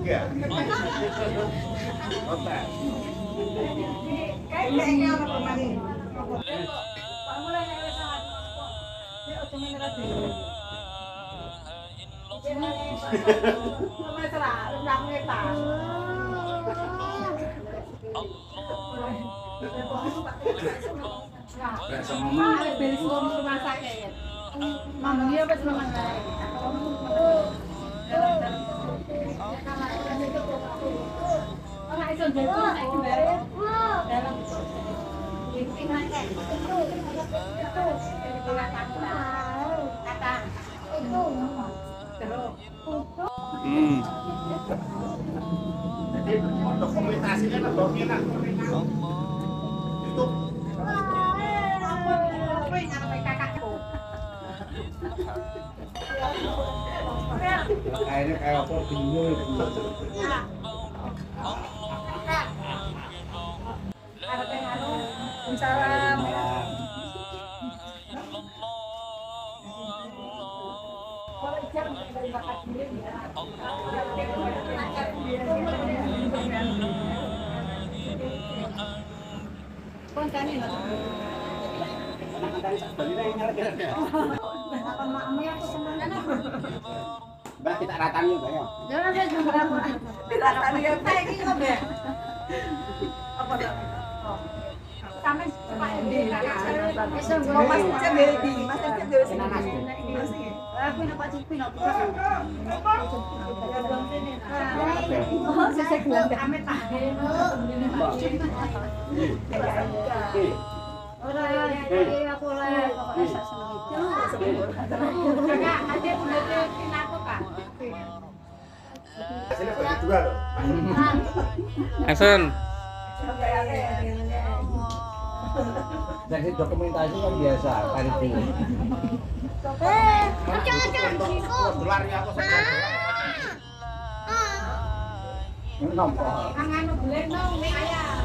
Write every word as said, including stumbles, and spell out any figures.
ya. Oke. Kayaknya apa kemarin? Mulai dari saat ini ojo menera dulu. Masalah, rendang neta. Nah, beli suami rumah sakit. Mama dia pas rumah sakit. Orang itu jadi saya kembali dalam lingkungan kayak itu itu itu kata kata itu terus Hmm. Jadi dokumentasinya kan blognya kan. Itu apa yang namanya kakakku kayaknya kayak apa bingung. Salam. Mbak kita ratani Mbak ya. Jangan saya juga kita tadi yang kayak gini kok ya. Apa dah? Sampai Pak Edi kakak. Bisa ngomong Mas Cek Edi, Mas Cek Edi sing nasi. Aku nak Pak Cipi nak buka. Oh, saya bilang amit tak. Ora, aku le pokoknya sak seneng. Kakak, ada udah bikin aku, Kak. Hasilnya bagi dua loh. Action. Jadi dokumentasi kan biasa, kali ini. Eh, oke oke. Dolar ya aku sekian. Ini nampak. Anganu beleno ning ayah.